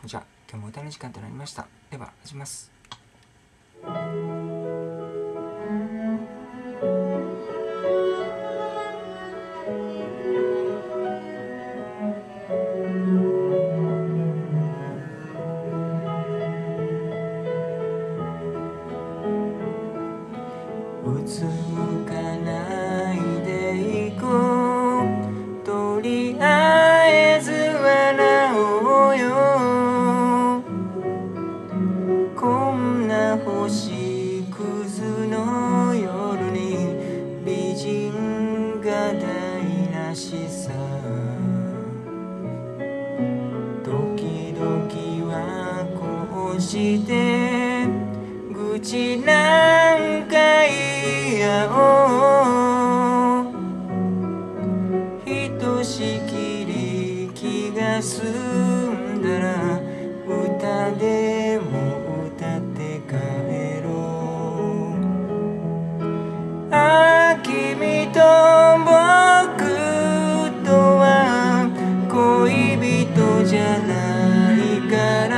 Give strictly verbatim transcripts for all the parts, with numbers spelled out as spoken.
じゃあ今日も歌の時間となりました。では始めます。うつむかないでいこう、とりあえず笑おうよ。こんな星屑の夜に美人が台無しさ。時々はこうして愚痴なんか言い合おう。ひとしきり気が済んだら歌でも歌って帰ろう。ああ君と僕とは恋人じゃないから、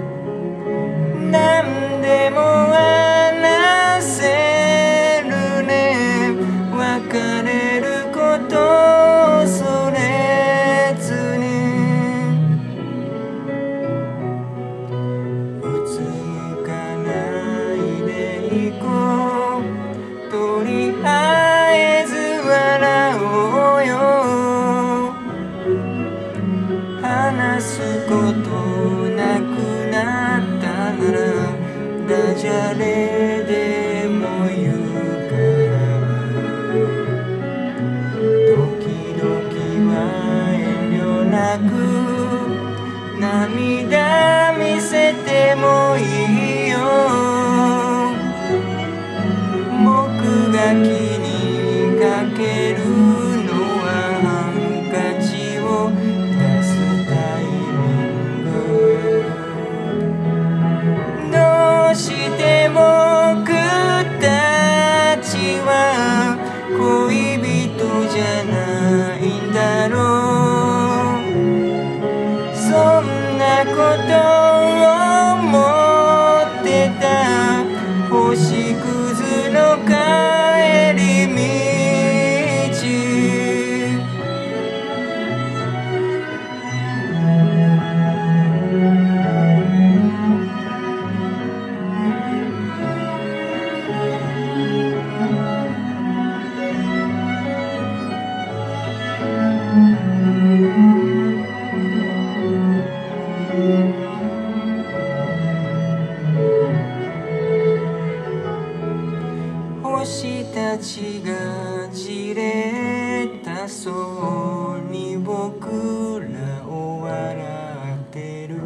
何でも話せるね。別れることを恐れずに、うつむかないでいこう、とりあえず笑おうよ。話すことなくなったならダジャレでも言うから、時々は遠慮なく涙見せてもいいよ。僕が気にかけるのはハンカチを出すタイミング。どうして僕たちは恋人じゃないんだろう。そんなことを思ってた星屑の帰り道。星たちがじれったそうに僕らを笑ってる。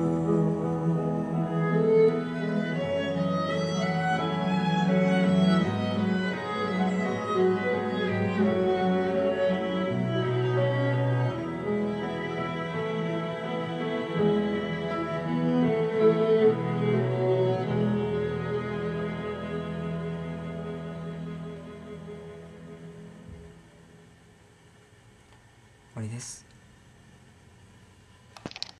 終わりです。